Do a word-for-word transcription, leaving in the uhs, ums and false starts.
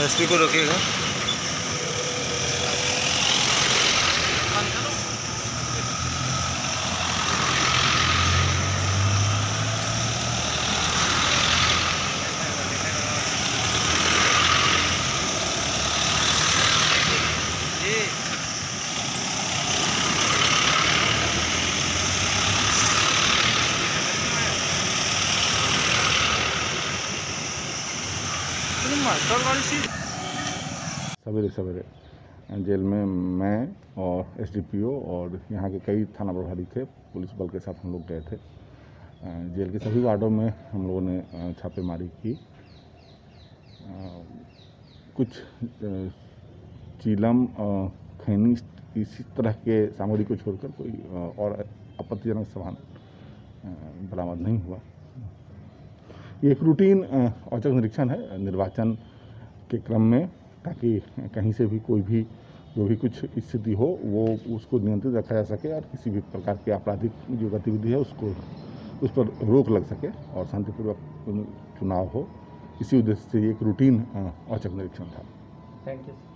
SP को रोकिएगा। सवेरे सवेरे जेल में मैं और एसडीपीओ और यहाँ के कई थाना प्रभारी थे, पुलिस बल के साथ हम लोग गए थे। जेल के सभी वार्डों में हम लोगों ने छापेमारी की। कुछ चीलम, खैनी इसी तरह के सामग्री को छोड़कर कोई और आपत्तिजनक सामान बरामद नहीं हुआ। ये एक रूटीन औचक निरीक्षण है निर्वाचन के क्रम में, ताकि कहीं से भी कोई भी जो भी कुछ स्थिति हो वो उसको नियंत्रित रखा जा सके और किसी भी प्रकार की आपराधिक जो गतिविधि है उसको उस पर रोक लग सके और शांतिपूर्वक चुनाव हो। इसी उद्देश्य से एक रूटीन औचक निरीक्षण था। Thank you.